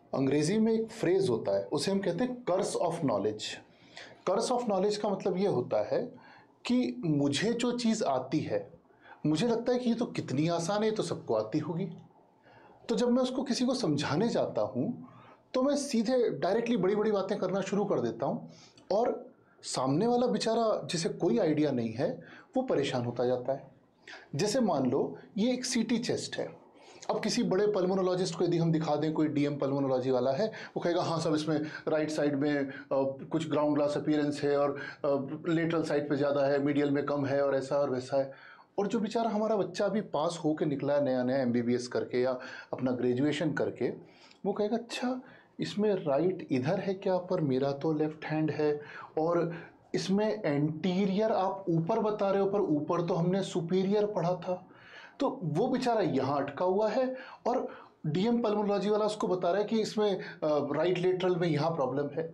अंग्रेजी में एक फ्रेज होता है, उसे हम कहते हैं curse of knowledge. Curse of knowledge का मतलब ये होता है कि मुझे जो चीज़ आती है, मुझे लगता है कि ये तो कितनी आसान है, ये तो सबको आती होगी। तो जब मैं उसको किसी को समझाने जाता हूँ तो मैं सीधे डायरेक्टली बड़ी बड़ी बातें करना शुरू कर देता हूँ, और सामने वाला बेचारा जिसे कोई आइडिया नहीं है वो परेशान होता जाता है। जैसे मान लो ये एक सीटी चेस्ट है। अब किसी बड़े पल्मोनोलॉजिस्ट को यदि हम दिखा दें, कोई डीएम पल्मोनोलॉजी वाला है, वो कहेगा हाँ सब इसमें राइट साइड में कुछ ग्राउंड ग्लास अपीयरेंस है और लेटरल साइड पे ज़्यादा है, मीडियल में कम है और ऐसा और वैसा है। और जो बेचारा हमारा बच्चा अभी पास होके निकला है नया नया एमबीबीएस करके या अपना ग्रेजुएशन करके, वो कहेगा अच्छा इसमें राइट इधर है क्या, पर मेरा तो लेफ्ट हैंड है, और इसमें एंटीरियर आप ऊपर बता रहे हो पर ऊपर तो हमने सुपीरियर पढ़ा था। तो वो बेचारा यहाँ अटका हुआ है और डीएम पल्मोनोलॉजी वाला उसको बता रहा है कि इसमें राइट लेटरल में यहाँ प्रॉब्लम है।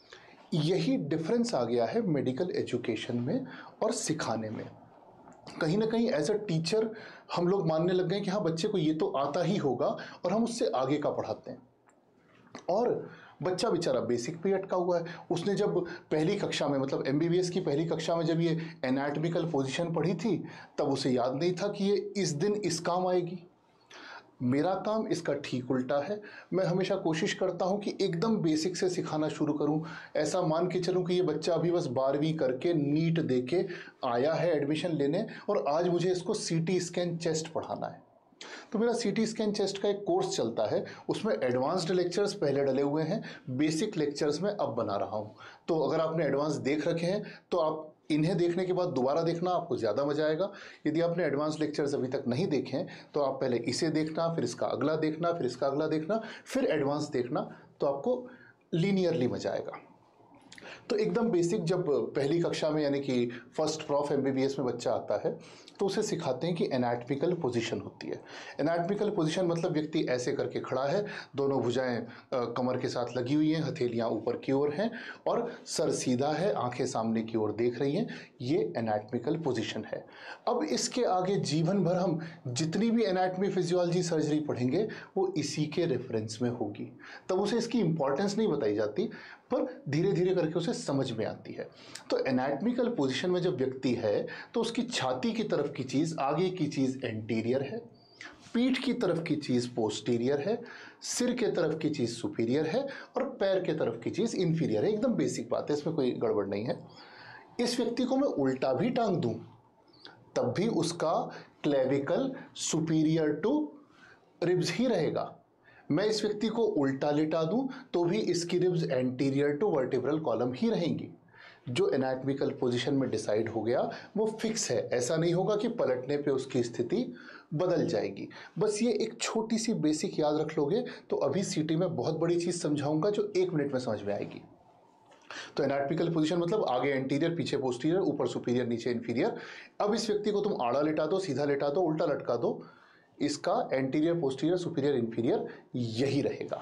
यही डिफरेंस आ गया है मेडिकल एजुकेशन में और सिखाने में। कहीं ना कहीं एज अ टीचर हम लोग मानने लग गए कि हाँ बच्चे को ये तो आता ही होगा, और हम उससे आगे का पढ़ाते हैं। और बच्चा बेचारा बेसिक पे अटका हुआ है। उसने जब पहली कक्षा में, मतलब एमबीबीएस की पहली कक्षा में जब ये एनाटॉमिकल पोजीशन पढ़ी थी, तब उसे याद नहीं था कि ये इस दिन इस काम आएगी। मेरा काम इसका ठीक उल्टा है। मैं हमेशा कोशिश करता हूं कि एकदम बेसिक से सिखाना शुरू करूं। ऐसा मान के चलूं कि ये बच्चा अभी बस 12वीं करके नीट देके आया है एडमिशन लेने, और आज मुझे इसको सीटी स्कैन चेस्ट पढ़ाना है। तो मेरा सीटी स्कैन चेस्ट का एक कोर्स चलता है, उसमें एडवांस्ड लेक्चर्स पहले डले हुए हैं, बेसिक लेक्चर्स में अब बना रहा हूं। तो अगर आपने एडवांस देख रखे हैं तो आप इन्हें देखने के बाद दोबारा देखना, आपको ज़्यादा मजा आएगा। यदि आपने एडवांस लेक्चर्स अभी तक नहीं देखे हैं तो आप पहले इसे देखना, फिर इसका अगला देखना, फिर इसका अगला देखना, फिर एडवांस देखना, तो आपको लीनियरली मजा आएगा। तो एकदम बेसिक जब पहली कक्षा में यानी कि फर्स्ट प्रॉफ एमबीबीएस में बच्चा आता है तो उसे सिखाते हैं कि एनाटॉमिकल पोजीशन होती है। एनाटॉमिकल पोजीशन मतलब व्यक्ति ऐसे करके खड़ा है, दोनों भुजाएं कमर के साथ लगी हुई हैं, हथेलियां ऊपर की ओर हैं और सर सीधा है, आंखें सामने की ओर देख रही हैं। ये एनाटॉमिकल पोजीशन है। अब इसके आगे जीवन भर हम जितनी भी एनाटॉमी फिजियोलॉजी सर्जरी पढ़ेंगे वो इसी के रेफरेंस में होगी। तब उसे इसकी इंपॉर्टेंस नहीं बताई जाती, पर धीरे धीरे करके उसे समझ में आती है। तो एनाटॉमिकल पोजीशन में जब व्यक्ति है तो उसकी छाती की तरफ की चीज, आगे की चीज एंटीरियर है, पीठ की तरफ की चीज पोस्टीरियर है, सिर के तरफ की चीज सुपीरियर है, और पैर के तरफ की चीज इंफीरियर है। एकदम बेसिक बात है, इसमें कोई गड़बड़ नहीं है। इस व्यक्ति को मैं उल्टा भी टांग दूं तब भी उसका क्लेविकल सुपीरियर टू रिब्स ही रहेगा। मैं इस व्यक्ति को उल्टा लिटा दूं तो भी इसकी ribs anterior to vertebral column ही रहेंगी। जो एनाटॉमिकल पोजीशन में डिसाइड हो गया वो फिक्स है। ऐसा नहीं होगा कि पलटने पे उसकी स्थिति बदल जाएगी। बस ये एक छोटी सी बेसिक याद रख लोगे तो अभी सीटी में बहुत बड़ी चीज समझाऊंगा जो 1 मिनट में समझ में आएगी। तो एनाटॉमिकल पोजीशन मतलब आगे एंटीरियर, पीछे पोस्टीरियर, ऊपर सुपीरियर, नीचे इंफीरियर। अब इस व्यक्ति को तुम आड़ा लिटा दो, सीधा लिटा दो, उल्टा लटका दो, इसका एंटीरियर, पोस्टीरियर, सुपीरियर, इंफीरियर यही रहेगा।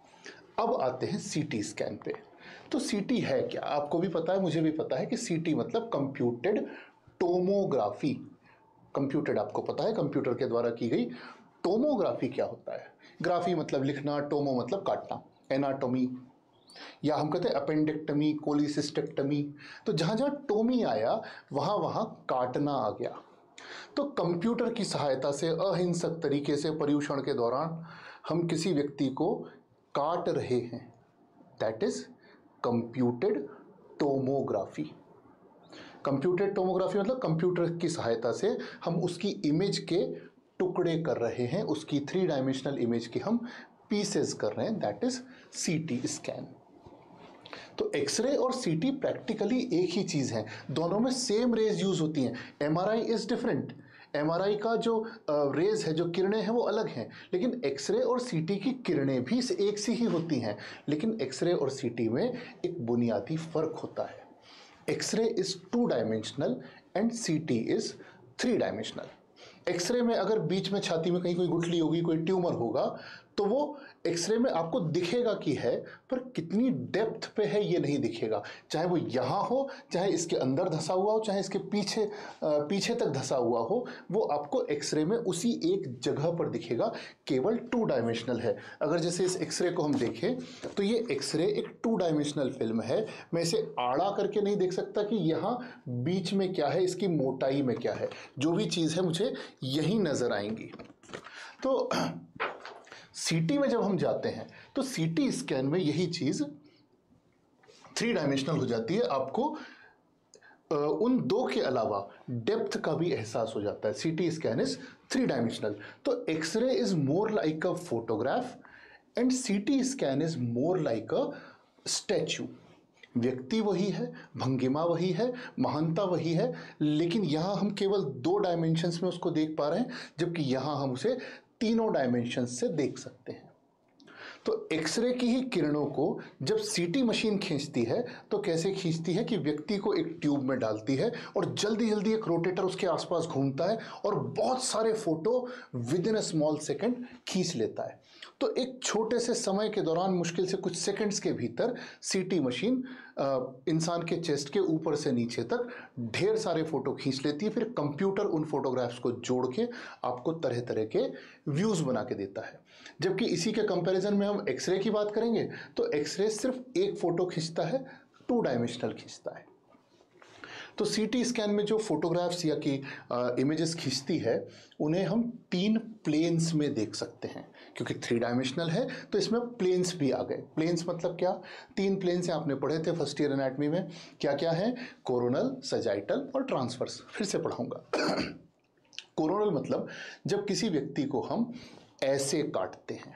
अब आते हैं सीटी स्कैन पे। तो सीटी है क्या, आपको भी पता है, मुझे भी पता है कि सीटी मतलब कंप्यूटेड टोमोग्राफी। कंप्यूटेड आपको पता है, कंप्यूटर के द्वारा की गई। टोमोग्राफी क्या होता है? ग्राफी मतलब लिखना, टोमो मतलब काटना, एनाटॉमी, या हम कहते हैं अपेंडेक्टमी, कोलिसिस्टेक्टमी। तो जहां जहां टोमी आया वहां वहां काटना आ गया। तो कंप्यूटर की सहायता से अहिंसक तरीके से पर्यूषण के दौरान हम किसी व्यक्ति को काट रहे हैं, that is computed tomography. Computed tomography मतलब कंप्यूटर की सहायता से हम उसकी इमेज के टुकड़े कर रहे हैं, उसकी 3 डायमेंशनल इमेज के हम पीसेस कर रहे हैं, दैट इज सीटी स्कैन। तो एक्सरे और सीटी प्रैक्टिकली एक ही चीज है, दोनों में सेम रेज यूज होती हैं। MRI is different. एमआरआई का जो रेज है, जो किरणें हैं वो अलग हैं, लेकिन एक्सरे और सीटी की किरणें भी एक सी ही होती हैं। लेकिन एक्सरे और सीटी में एक बुनियादी फर्क होता है। X-ray is 2 dimensional and CT is 3 dimensional. X-ray में अगर बीच में छाती में कहीं कोई गुठली होगी, कोई ट्यूमर होगा, तो वो एक्सरे में आपको दिखेगा कि है, पर कितनी डेप्थ पे है ये नहीं दिखेगा। चाहे वो यहाँ हो, चाहे इसके अंदर धंसा हुआ हो, चाहे इसके पीछे तक धंसा हुआ हो, वो आपको एक्सरे में उसी एक जगह पर दिखेगा। केवल 2 डायमेंशनल है। अगर जैसे इस एक्सरे को हम देखें तो ये एक्सरे एक 2 डायमेंशनल फिल्म है। मैं इसे आड़ा करके नहीं देख सकता कि यहाँ बीच में क्या है, इसकी मोटाई में क्या है। जो भी चीज़ है मुझे यही नज़र आएंगी। तो सीटी में जब हम जाते हैं तो सीटी स्कैन में यही चीज़ 3 डायमेंशनल हो जाती है। आपको उन 2 के अलावा डेप्थ का भी एहसास हो जाता है। CT scan is 3 dimensional. तो X-ray is more like a photograph and CT scan is more like a statue. व्यक्ति वही है, भंगिमा वही है, महानता वही है, लेकिन यहाँ हम केवल 2 डायमेंशंस में उसको देख पा रहे हैं, जबकि यहाँ हम उसे तीनों डायमेंशंस से देख सकते हैं। तो एक्सरे की ही किरणों को जब सीटी मशीन खींचती है तो कैसे खींचती है कि व्यक्ति को एक ट्यूब में डालती है और जल्दी जल्दी एक रोटेटर उसके आसपास घूमता है और बहुत सारे photo within a small second खींच लेता है। तो एक छोटे से समय के दौरान, मुश्किल से कुछ सेकंड्स के भीतर, सीटी मशीन इंसान के चेस्ट के ऊपर से नीचे तक ढेर सारे फोटो खींच लेती है। फिर कंप्यूटर उन फोटोग्राफ्स को जोड़ के आपको तरह तरह के व्यूज़ बना के देता है। जबकि इसी के कंपैरिजन में हम एक्सरे की बात करेंगे तो एक्सरे सिर्फ एक फोटो खींचता है, 2 डायमेंशनल खींचता है। तो सीटी स्कैन में जो फोटोग्राफ्स या कि इमेजेस खींचती है उन्हें हम 3 प्लेन्स में देख सकते हैं। क्योंकि 3 डायमेंशनल है तो इसमें प्लेन्स भी आ गए। प्लेन्स मतलब क्या? 3 प्लेन्स आपने पढ़े थे फर्स्ट ईयर एनाटॉमी में। क्या क्या है? कोरोनल, सजाइटल और ट्रांसवर्स। फिर से पढ़ाऊंगा। कोरोनल मतलब जब किसी व्यक्ति को हम ऐसे काटते हैं,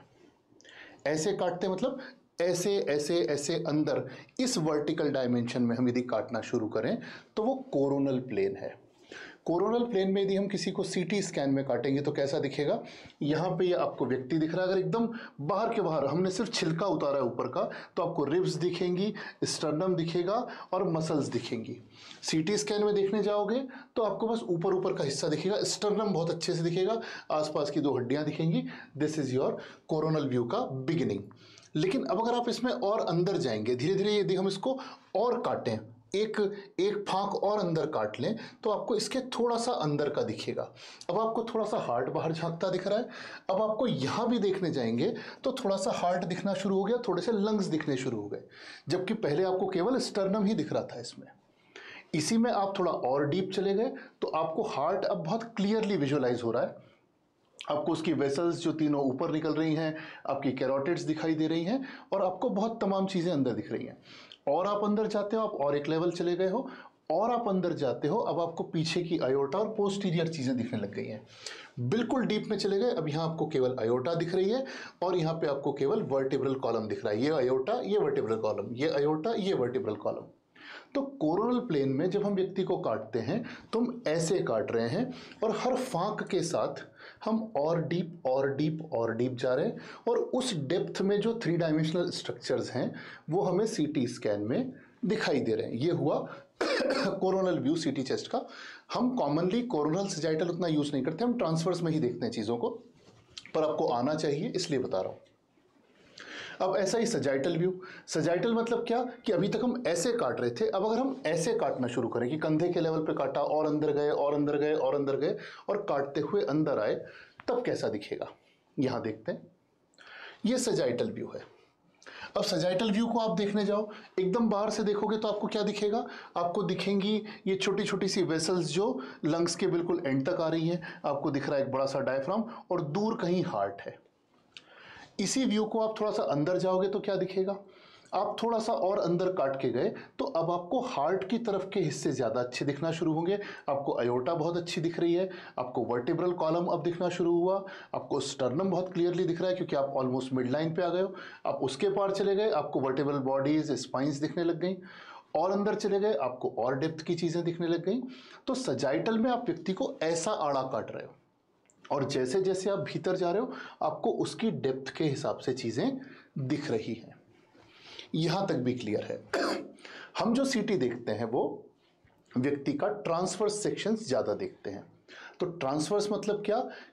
ऐसे काटते मतलब ऐसे ऐसे ऐसे अंदर इस वर्टिकल डायमेंशन में हम यदि काटना शुरू करें तो वो कोरोनल प्लेन है। कोरोनल प्लेन में यदि हम किसी को सीटी स्कैन में काटेंगे तो कैसा दिखेगा? यहाँ पे ये आपको व्यक्ति दिख रहा है। अगर एकदम बाहर के बाहर हमने सिर्फ छिलका उतारा है ऊपर का तो आपको रिब्स दिखेंगी, स्टर्नम दिखेगा और मसल्स दिखेंगी। सीटी स्कैन में देखने जाओगे तो आपको बस ऊपर ऊपर का हिस्सा दिखेगा, स्टर्नम बहुत अच्छे से दिखेगा, आसपास की 2 हड्डियाँ दिखेंगी। This is your coronal view का बिगिनिंग। लेकिन अब अगर आप इसमें और अंदर जाएंगे, धीरे धीरे यदि हम इसको और काटें, एक फांक और अंदर काट लें तो आपको इसके थोड़ा सा अंदर का दिखेगा। अब आपको थोड़ा सा हार्ट बाहर झांकता दिख रहा है। अब आपको यहाँ भी देखने जाएंगे तो थोड़ा सा हार्ट दिखना शुरू हो गया, थोड़े से लंग्स दिखने शुरू हो गए, जबकि पहले आपको केवल स्टर्नम ही दिख रहा था इसमें। इसी में आप थोड़ा और डीप चले गए तो आपको हार्ट अब बहुत क्लियरली विजुअलाइज हो रहा है। आपको उसकी वेसल्स जो तीनों ऊपर निकल रही हैं, आपकी कैरोटिड्स दिखाई दे रही हैं और आपको बहुत तमाम चीज़ें अंदर दिख रही हैं। और आप अंदर जाते हो, आप और एक लेवल चले गए हो, और आप अंदर जाते हो, अब आपको पीछे की अयोटा और पोस्टीरियर चीज़ें दिखने लग गई हैं। बिल्कुल डीप में चले गए, अब यहाँ आपको केवल अयोटा दिख रही है और यहाँ पे आपको केवल वर्टिब्रल कॉलम दिख रहा है। ये अयोटा, ये वर्टिब्रल कॉलम, ये अयोटा, ये वर्टिब्रल कॉलम। तो कोरोनल प्लेन में जब हम व्यक्ति को काटते हैं तो हम ऐसे काट रहे हैं और हर फांक के साथ हम और डीप और डीप और डीप जा रहे हैं और उस डेप्थ में जो 3 डायमेंशनल स्ट्रक्चर्स हैं वो हमें सीटी स्कैन में दिखाई दे रहे हैं। ये हुआ कोरोनल व्यू सीटी चेस्ट का। हम कॉमनली कोरोनल सजाइटल उतना यूज़ नहीं करते, हम ट्रांसवर्स में ही देखते हैं चीज़ों को, पर आपको आना चाहिए इसलिए बता रहा हूँ। अब ऐसा ही सजाइटल व्यू। सजाइटल मतलब क्या कि अभी तक हम ऐसे काट रहे थे, अब अगर हम ऐसे काटना शुरू करें कि कंधे के लेवल पे काटा और अंदर गए और अंदर गए और अंदर गए और काटते हुए अंदर आए, तब कैसा दिखेगा? यहां देखते हैं। ये सजाइटल व्यू है। अब सजाइटल व्यू को आप देखने जाओ, एकदम बाहर से देखोगे तो आपको क्या दिखेगा? आपको दिखेंगी ये छोटी छोटी सी वेसल्स जो लंग्स के बिल्कुल एंड तक आ रही हैं। आपको दिख रहा है एक बड़ा सा डायफ्राम और दूर कहीं हार्ट है। इसी व्यू को आप थोड़ा सा अंदर जाओगे तो क्या दिखेगा? आप थोड़ा सा और अंदर काट के गए तो अब आपको हार्ट की तरफ के हिस्से ज़्यादा अच्छे दिखना शुरू होंगे। आपको अयोटा बहुत अच्छी दिख रही है, आपको वर्टिब्रल कॉलम अब दिखना शुरू हुआ, आपको स्टर्नम बहुत क्लियरली दिख रहा है क्योंकि आप ऑलमोस्ट मिड लाइन पे आ गए हो। आप उसके पार चले गए, आपको वर्टिब्रल बॉडीज, स्पाइंस दिखने लग गई, और अंदर चले गए आपको और डेप्थ की चीज़ें दिखने लग गई। तो सजाइटल में आप व्यक्ति को ऐसा आड़ा काट रहे हो और जैसे जैसे आप भीतर जा रहे हो आपको उसकी डेप्थ के हिसाब से चीज़ें दिख रही हैं। यहां तक भी क्लियर है। हम जो सीटी देखते हैं वो व्यक्ति का ट्रांसवर्स सेक्शंस ज़्यादा देखते हैं। तो ट्रांसवर्स मतलब क्या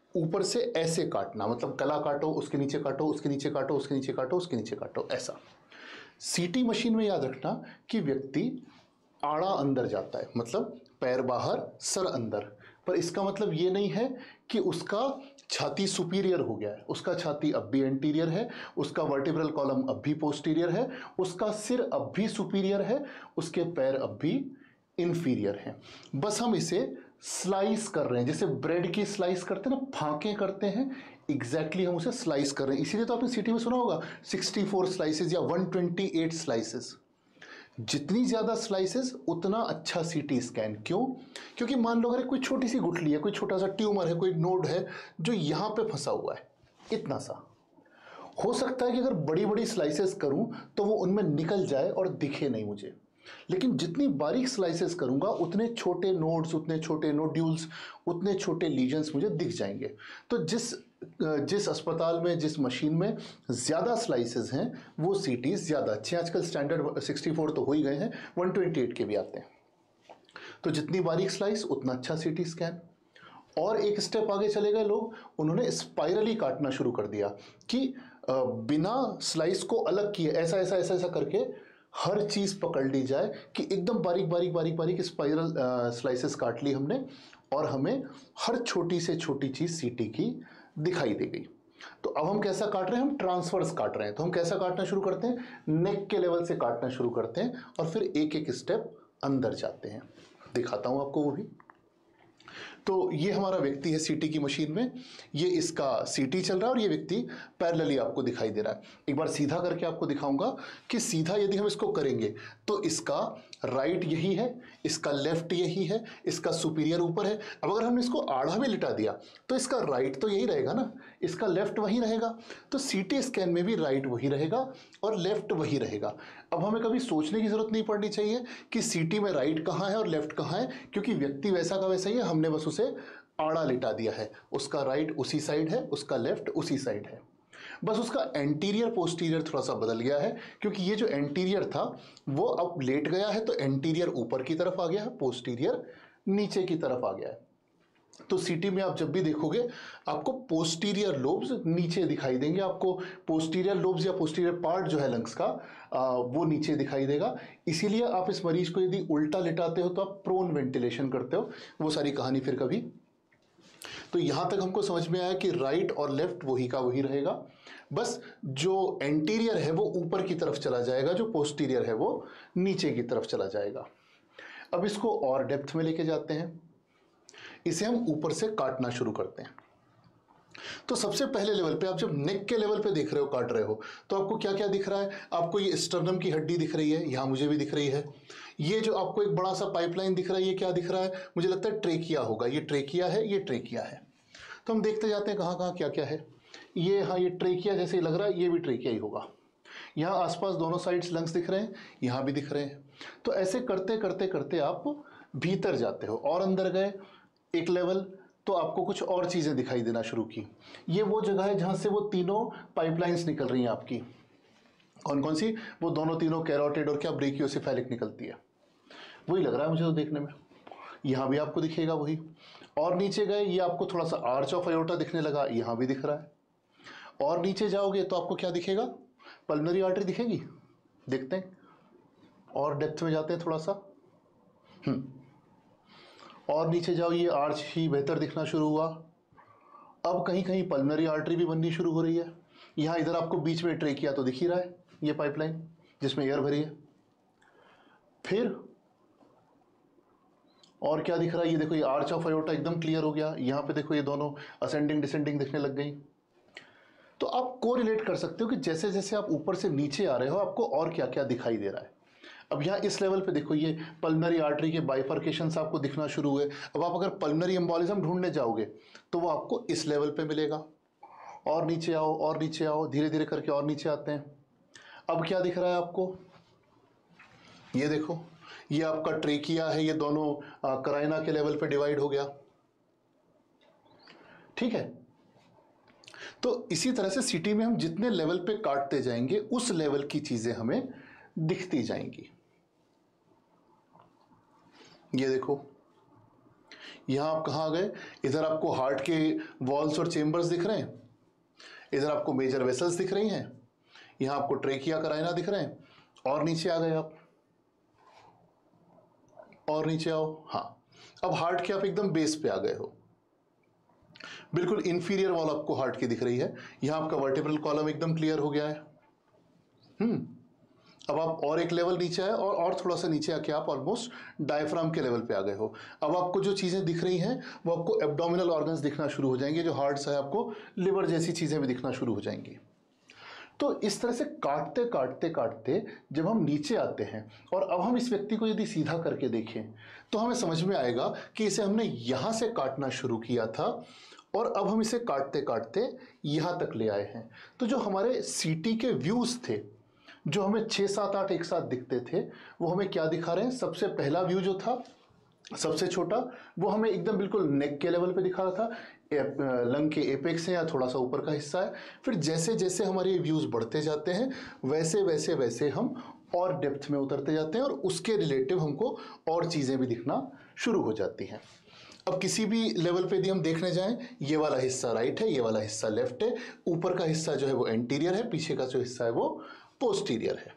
ऊपर से ऐसे काटना, मतलब गला काटो, उसके नीचे काटो, उसके नीचे काटो, उसके नीचे काटो, उसके नीचे काटो, ऐसा। सीटी मशीन में याद रखना कि व्यक्ति आड़ा अंदर जाता है, मतलब पैर बाहर सर अंदर, पर इसका मतलब ये नहीं है कि उसका छाती सुपीरियर हो गया है। उसका छाती अब भी एंटीरियर है, उसका वर्टिब्रल कॉलम अब भी पोस्टीरियर है, उसका सिर अब भी सुपीरियर है, उसके पैर अब भी इंफीरियर हैं। बस हम इसे स्लाइस कर रहे हैं, जैसे ब्रेड की स्लाइस करते हैं ना, फांके करते हैं, एग्जैक्टली हम उसे स्लाइस कर रहे हैं। इसीलिए तो आपने सिटी में सुना होगा 64 स्लाइसेस या 128 स्लाइसेस। जितनी ज़्यादा स्लाइसेस उतना अच्छा सीटी स्कैन। क्यों? क्योंकि मान लो अगर कोई छोटी सी गुठली है, कोई छोटा सा ट्यूमर है, कोई नोड है जो यहाँ पे फंसा हुआ है, इतना सा, हो सकता है कि अगर बड़ी बड़ी स्लाइसेस करूं तो वो उनमें निकल जाए और दिखे नहीं मुझे, लेकिन जितनी बारीक स्लाइसेस करूंगा उतने छोटे नोड्स, उतने छोटे नोड्यूल्स, उतने छोटे लीजन्स मुझे दिख जाएंगे। तो जिस अस्पताल में, जिस मशीन में ज़्यादा स्लाइसेस हैं वो सीटीज ज़्यादा अच्छे हैं। आजकल स्टैंडर्ड 64 तो हो ही गए हैं, 128 के भी आते हैं। तो जितनी बारीक स्लाइस उतना अच्छा सीटी स्कैन। और एक स्टेप आगे चले गए लोग, उन्होंने स्पाइरली काटना शुरू कर दिया कि बिना स्लाइस को अलग किए ऐसा ऐसा ऐसा ऐसा करके हर चीज़ पकड़ ली जाए कि एकदम बारीक बारीक बारीक बारीक स्पाइरल स्लाइसेस काट ली हमने, और हमें हर छोटी से छोटी चीज़ सीटी की दिखाई दे गई। तो अब हम कैसा काट रहे हैं? हम ट्रांसवर्स काट रहे हैं। तो हम कैसा काटना शुरू करते हैं? नेक के लेवल से काटना शुरू करते हैं और फिर एक एक स्टेप अंदर जाते हैं। दिखाता हूं आपको वो भी। तो ये हमारा व्यक्ति है सीटी की मशीन में, ये इसका सीटी चल रहा है और ये व्यक्ति पैरेलली आपको दिखाई दे रहा है। एक बार सीधा करके आपको दिखाऊंगा कि सीधा यदि हम इसको करेंगे तो इसका राइट यही है, इसका लेफ्ट यही है, इसका सुपीरियर ऊपर है। अब अगर हमने इसको आड़ा भी लिटा दिया तो इसका राइट तो यही रहेगा ना, इसका लेफ्ट वही रहेगा। तो सीटी स्कैन में भी राइट वही रहेगा और लेफ्ट वही रहेगा। अब हमें कभी सोचने की जरूरत नहीं पड़नी चाहिए कि सीटी में राइट कहाँ है और लेफ्ट कहाँ है, क्योंकि व्यक्ति वैसा का वैसा ही है, हमने बस उसे आड़ा लिटा दिया है। उसका राइट उसी साइड है, उसका लेफ्ट उसी साइड है, बस उसका एंटीरियर पोस्टीरियर थोड़ा सा बदल गया है, क्योंकि ये जो एंटीरियर था वो अब लेट गया है, तो एंटीरियर ऊपर की तरफ आ गया है, पोस्टीरियर नीचे की तरफ आ गया है। तो सीटी में आप जब भी देखोगे आपको पोस्टीरियर लोब्स नीचे दिखाई देंगे, आपको पोस्टीरियर लोब्स या पोस्टीरियर पार्ट जो है लंग्स का वो नीचे दिखाई देगा। इसीलिए आप इस मरीज को यदि उल्टा लिटाते हो तो आप प्रोन वेंटिलेशन करते हो, वो सारी कहानी फिर कभी। तो यहां तक हमको समझ में आया कि राइट और लेफ्ट वही का वही रहेगा, बस जो एंटीरियर है वो ऊपर की तरफ चला जाएगा, जो पोस्टीरियर है वो नीचे की तरफ चला जाएगा। अब इसको और डेप्थ में लेके जाते हैं, इसे हम ऊपर से काटना शुरू करते हैं। तो सबसे पहले लेवल पे आप जब नेक के लेवल पे देख रहे हो, काट रहे हो, तो आपको क्या क्या दिख रहा है? आपको ये स्टर्नम की हड्डी दिख रही है, यहां मुझे भी दिख रही है। ये जो आपको एक बड़ा सा पाइपलाइन दिख रहा है, ये क्या दिख रहा है? मुझे लगता है ट्रेकिया होगा। ये ट्रेकिया है, ये ट्रेकिया है। तो हम देखते जाते हैं कहाँ कहाँ क्या क्या है। ये, हाँ, ये ट्रेकिया जैसे ही लग रहा है, ये भी ट्रेकिया ही होगा। यहाँ आसपास दोनों साइड्स लंग्स दिख रहे हैं, यहाँ भी दिख रहे हैं। तो ऐसे करते करते करते आप भीतर जाते हो और अंदर गए एक लेवल, तो आपको कुछ और चीज़ें दिखाई देना शुरू की। ये वो जगह है जहाँ से वो तीनों पाइपलाइंस निकल रही हैं आपकी। कौन कौन सी? वो दोनों तीनों कैरोटिड और क्या ब्रेकियोसेफेलिक निकलती है। वही लग रहा है मुझे तो देखने में। यहाँ भी आपको दिखेगा वही। और नीचे गए, ये आपको थोड़ा सा आर्च ऑफ अयोर्टा दिखने लगा, यहाँ भी दिख रहा है। और नीचे जाओगे तो आपको क्या दिखेगा? पल्मोनरी आर्टरी दिखेगी। देखते हैं और डेप्थ में जाते हैं थोड़ा सा। और नीचे जाओ, ये आर्च ही बेहतर दिखना शुरू हुआ। अब कहीं कहीं पल्मोनरी आर्टरी भी बननी शुरू हो रही है। यहाँ इधर आपको बीच में ट्रेकिया तो दिख ही रहा है, ये पाइपलाइन जिसमें एयर भरी है। फिर और क्या दिख रहा है? ये देखो, ये आर्च ऑफ अयोर्टा एकदम क्लियर हो गया। यहाँ पे देखो, ये दोनों असेंडिंग डिसेंडिंग दिखने लग गई। तो आप कोरिलेट कर सकते हो कि जैसे जैसे आप ऊपर से नीचे आ रहे हो आपको और क्या क्या दिखाई दे रहा है। अब यहाँ इस लेवल पे देखो, ये पल्मोनरी आर्टरी के बाइफर्केशंस आपको दिखना शुरू हुए। अब आप अगर पल्मोनरी एम्बोलिज्म ढूंढने जाओगे तो वो आपको इस लेवल पे मिलेगा। और नीचे आओ, और नीचे आओ, धीरे धीरे करके और नीचे आते हैं। अब क्या दिख रहा है आपको? ये देखो, ये आपका ट्रेकिया है, ये दोनों कराइना के लेवल पे डिवाइड हो गया। ठीक है। तो इसी तरह से सिटी में हम जितने लेवल पे काटते जाएंगे उस लेवल की चीजें हमें दिखती जाएंगी। ये देखो, यहाँ आप कहाँ आ गए, इधर आपको हार्ट के वॉल्स और चेम्बर्स दिख रहे हैं, इधर आपको मेजर वेसल्स दिख रही हैं, यहाँ आपको ट्रेकिया कराइना दिख रहे हैं, और नीचे आ गए आप, और नीचे आओ। हाँ, अब हार्ट के आप एकदम बेस पे आ गए हो, बिल्कुल इंफीरियर वॉल आपको हार्ट की दिख रही है, यहाँ आपका वर्टिब्रल कॉलम एकदम क्लियर हो गया है। अब आप और एक लेवल नीचे आए और थोड़ा सा नीचे आके आप ऑलमोस्ट डायफ्राम के लेवल पे आ गए हो। अब आपको जो चीज़ें दिख रही हैं वो आपको एब्डोमिनल ऑर्गन्स दिखना शुरू हो जाएंगे, जो हार्ट्स है आपको लिवर जैसी चीज़ें भी दिखना शुरू हो जाएंगी। तो इस तरह से काटते काटते काटते जब हम नीचे आते हैं और अब हम इस व्यक्ति को यदि सीधा करके देखें तो हमें समझ में आएगा कि इसे हमने यहाँ से काटना शुरू किया था और अब हम इसे काटते काटते यहाँ तक ले आए हैं। तो जो हमारे सीटी के व्यूज़ थे, जो हमें 6, 7, 8 एक साथ दिखते थे, वो हमें क्या दिखा रहे हैं? सबसे पहला व्यू जो था सबसे छोटा, वो हमें एकदम बिल्कुल नेक के लेवल पे दिखा रहा था, लंग के एपेक्स है या थोड़ा सा ऊपर का हिस्सा है। फिर जैसे जैसे हमारे ये व्यूज़ बढ़ते जाते हैं वैसे वैसे वैसे हम और डेप्थ में उतरते जाते हैं और उसके रिलेटिव हमको और चीज़ें भी दिखना शुरू हो जाती हैं। अब किसी भी लेवल पे यदि हम देखने जाएं, ये वाला हिस्सा राइट है, ये वाला हिस्सा लेफ्ट है, ऊपर का हिस्सा जो है वो एंटीरियर है, पीछे का जो हिस्सा है वो पोस्टीरियर है।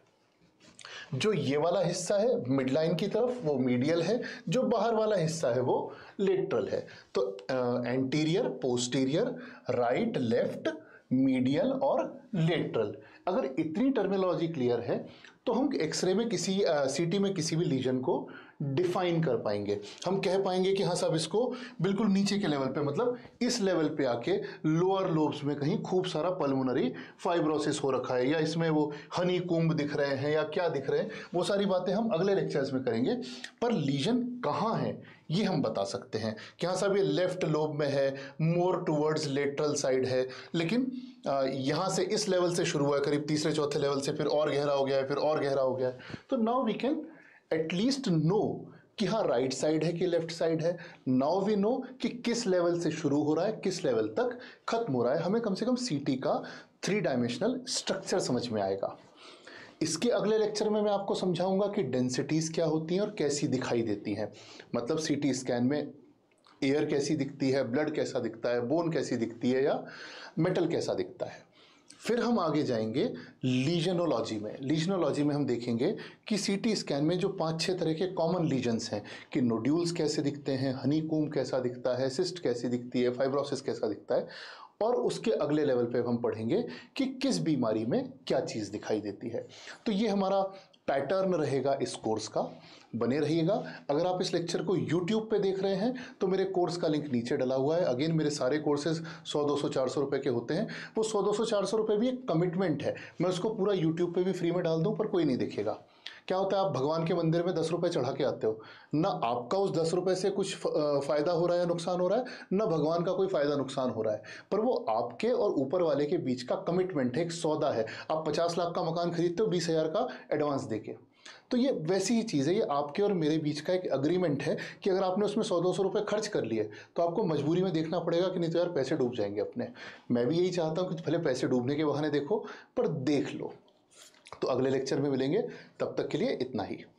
जो ये वाला हिस्सा है मिड लाइन की तरफ वो मीडियल है, जो बाहर वाला हिस्सा है वो लेटरल है। तो anterior, posterior, right, left, medial और लेटरल, अगर इतनी टर्मिनोलॉजी क्लियर है तो हम एक्सरे में किसी सीटी में किसी भी लीजन को डिफाइन कर पाएंगे। हम कह पाएंगे कि हाँ साहब इसको बिल्कुल नीचे के लेवल पे, मतलब इस लेवल पे आके लोअर लोब्स में कहीं खूब सारा पल्मोनरी फाइब्रोसिस हो रखा है, या इसमें वो हनी कुंभ दिख रहे हैं या क्या दिख रहे हैं, वो सारी बातें हम अगले लेक्चर्स में करेंगे। पर लीजन कहाँ है ये हम बता सकते हैं कि हाँ साहब ये लेफ्ट लोब में है, मोर टूवर्ड्स लेटरल साइड है, लेकिन यहाँ से इस लेवल से शुरू हुआ है, करीब तीसरे चौथे लेवल से फिर और गहरा हो गया है, फिर और गहरा हो गया है। तो now we can at least know कि हाँ राइट साइड है कि लेफ्ट साइड है। नाउ वी नो कि किस लेवल से शुरू हो रहा है, किस लेवल तक खत्म हो रहा है। हमें कम से कम सीटी का 3 डायमेंशनल स्ट्रक्चर समझ में आएगा। इसके अगले लेक्चर में मैं आपको समझाऊंगा कि डेंसिटीज क्या होती हैं और कैसी दिखाई देती हैं। मतलब सीटी स्कैन में एयर कैसी दिखती है, ब्लड कैसा दिखता है, बोन कैसी दिखती है या मेटल कैसा दिखता है। फिर हम आगे जाएंगे लीजनोलॉजी में। लीजनोलॉजी में हम देखेंगे कि सीटी स्कैन में जो 5-6 तरह के कॉमन लीजन्स हैं कि नोड्यूल्स कैसे दिखते हैं, हनीकॉम्ब कैसा दिखता है, सिस्ट कैसी दिखती है, फाइब्रोसिस कैसा दिखता है, और उसके अगले लेवल पे हम पढ़ेंगे कि किस बीमारी में क्या चीज़ दिखाई देती है। तो ये हमारा पैटर्न रहेगा इस कोर्स का, बने रहिएगा। अगर आप इस लेक्चर को YouTube पे देख रहे हैं तो मेरे कोर्स का लिंक नीचे डला हुआ है। अगेन मेरे सारे कोर्सेज 100, 200, 400 रुपये के होते हैं। वो 100, 200, 400 रुपये भी एक कमिटमेंट है, मैं उसको पूरा YouTube पे भी फ्री में डाल दूँ पर कोई नहीं देखेगा। क्या होता है, आप भगवान के मंदिर में 10 रुपये चढ़ा के आते हो ना, आपका उस 10 रुपये से कुछ फ़ायदा हो रहा है या नुकसान हो रहा है, ना भगवान का कोई फ़ायदा नुकसान हो रहा है, पर वो आपके और ऊपर वाले के बीच का कमिटमेंट है, एक सौदा है। आप 50 लाख का मकान खरीदते हो 20,000 का एडवांस देके, तो ये वैसी ही चीज़ है, ये आपके और मेरे बीच का एक अग्रीमेंट है कि अगर आपने उसमें 100-200 रुपये खर्च कर लिए तो आपको मजबूरी में देखना पड़ेगा कि नहीं तो यार पैसे डूब जाएंगे अपने। मैं भी यही चाहता हूँ कि भले पैसे डूबने के बहाने देखो पर देख लो। तो अगले लेक्चर में मिलेंगे, तब तक के लिए इतना ही।